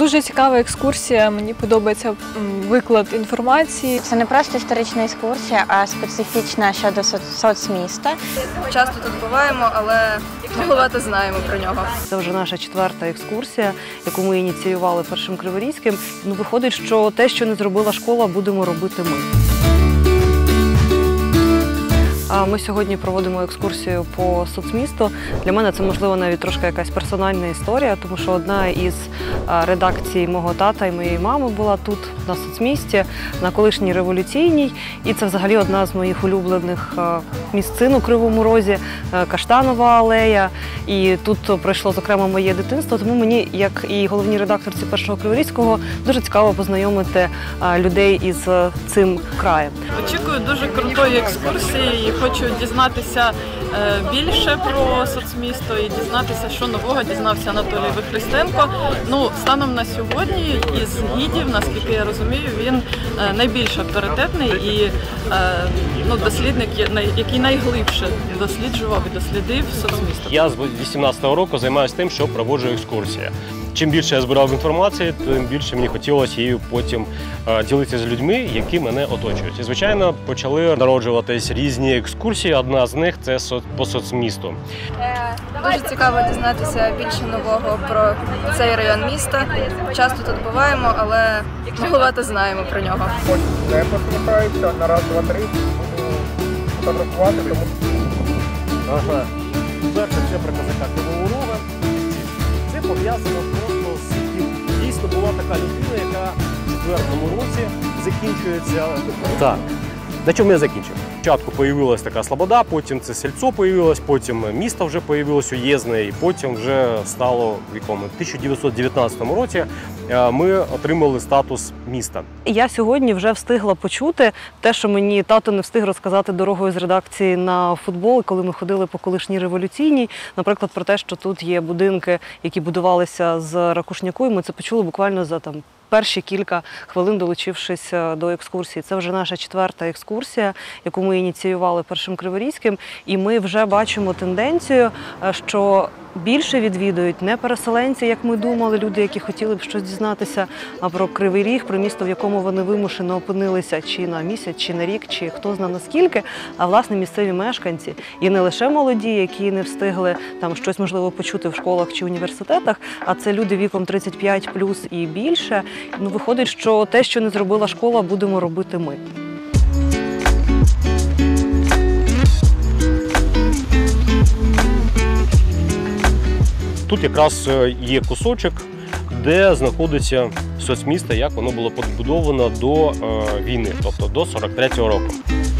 Дуже цікава екскурсія, мені подобається виклад інформації. Це не просто історична екскурсія, а специфічна щодо соцміста. Часто тут буваємо, але маловато знаємо про нього. Це вже наша 4-та екскурсія, яку ми ініціювали Першим Криворізьким. Виходить, що те, що не зробила школа, будемо робити ми. Ми сьогодні проводимо екскурсію по соцмісту. Для мене це, можливо, навіть трошки якась персональна історія, тому що одна із редакцій мого тата і моєї мами була тут, на соцмісті, на колишній Революційній. І це взагалі одна з моїх улюблених місцин у Кривому Розі, Каштанова алея. І тут пройшло, зокрема, моє дитинство, тому мені, як і головній редакторці Першого Криворізького, дуже цікаво познайомити людей із цим краєм. Очікую дуже крутої екскурсії. Хочу дізнатися більше про соцмісто і дізнатися, що нового дізнався Анатолій Вихрестенко. Станом на сьогодні із гідів, наскільки я розумію, він найбільш авторитетний і дослідник, який найглибше досліджував і дослідив соцмісто. Я з 18-го року займаюся тим, що проводжу екскурсії. Чим більше я збирав інформації, тим більше мені хотілося її потім ділитися з людьми, які мене оточують. І, звичайно, почали народжуватись різні екскурсії. Одна з них – це по соцмісту. Дуже цікаво дізнатися більше нового про цей район міста. Часто тут буваємо, але маловато знаємо про нього. Не посміхаються, на раз, два, три, буду фотографувати, тому... Ага. Перше, це про козака Кривого Рога. Це пов'язано просто з тим. Дійсно була така людина, яка в 4-му році закінчується. Так. На чому я закінчив? Спочатку з'явилася така слобода, потім це сільцо з'явилось, потім місто вже з'явилось уєзне, і потім вже стало в якому 1919 році ми отримали статус міста. Я сьогодні вже встигла почути те, що мені тато не встиг розказати дорогою з редакції на футбол, коли ми ходили по колишній Революційній. Наприклад, про те, що тут є будинки, які будувалися з ракушняку, і ми це почули буквально за перші кілька хвилин, долучившись до екскурсії. Це вже наша 4-та екскурсія, яку ми ініціювали Першим Криворізьким. І ми вже бачимо тенденцію, що більше відвідують не переселенці, як ми думали, люди, які хотіли б щось дізнатися про Кривий Ріг, про місто, в якому вони вимушено опинилися чи на місяць, чи на рік, чи хто зна наскільки, а власне місцеві мешканці. І не лише молоді, які не встигли щось, можливо, почути в школах чи університетах, а це люди віком 35+ і більше. Виходить, що те, що не зробила школа, будемо робити ми. Тут якраз є кусочок, де знаходиться соцмісто, як воно було побудовано до війни, тобто до 43-го року.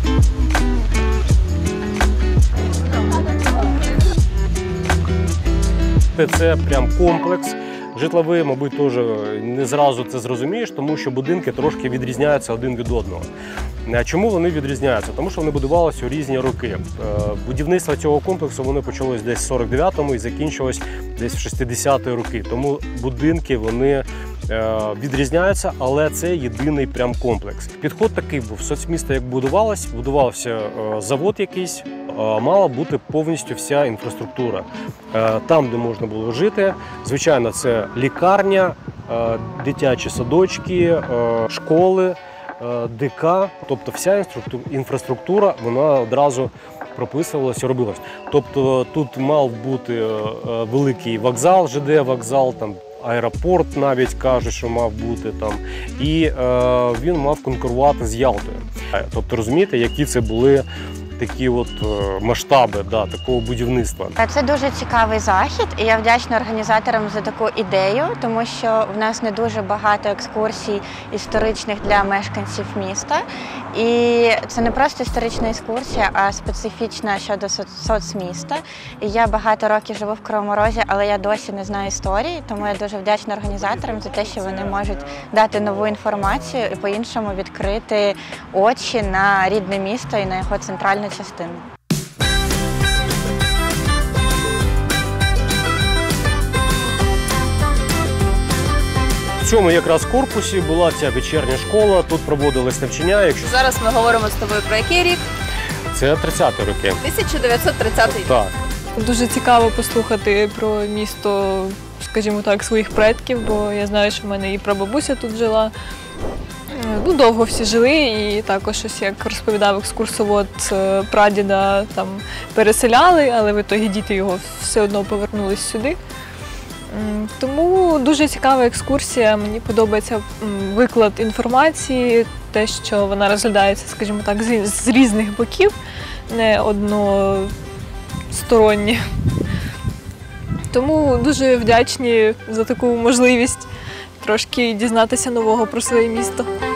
Це прям комплекс житловий, мабуть, теж не зразу це зрозумієш, тому що будинки трошки відрізняються один від одного. Чому вони відрізняються? Тому що вони будувалися у різні роки. Будівництво цього комплексу воно почалось десь в 49-му і закінчилось десь в 60-ті роки. Тому будинки вони відрізняються, але це єдиний прям комплекс. Підход такий був. Соцмісто як будувався завод якийсь, мала бути повністю вся інфраструктура. Там, де можна було жити, звичайно, це лікарня, дитячі садочки, школи, ДК, тобто вся інфраструктура, вона одразу прописувалася і робилась. Тобто тут мав бути великий вокзал, ЖД-вокзал, аеропорт навіть кажуть, що мав бути там, і він мав конкурувати з Ялтою. Тобто розумієте, які це були такі масштаби такого будівництва. Це дуже цікавий захід, і я вдячна організаторам за таку ідею, тому що в нас не дуже багато екскурсій історичних для мешканців міста. І це не просто історична екскурсія, а специфічна щодо соцміста. І я багато років живу в Кривому Розі, але я досі не знаю історії, тому я дуже вдячна організаторам за те, що вони можуть дати нову інформацію і по-іншому відкрити очі на рідне місто і на його центральну частину. В цьому якраз корпусі була ця вечірня школа, тут проводились навчання. Зараз ми говоримо з тобою про який рік? Це 30-ті роки. 1930 рік. Так. Дуже цікаво послухати про місто скажімо так, своїх предків, бо я знаю, що в мене і прабабуся тут жила. Ну, довго всі жили, і також, ось як розповідав екскурсовод, прадіда там переселяли, але в ітогі діти його все одно повернулись сюди. Тому дуже цікава екскурсія, мені подобається виклад інформації, те, що вона розглядається, скажімо так, з різних боків, не односторонні. Тому дуже вдячні за таку можливість трошки дізнатися нового про своє місто.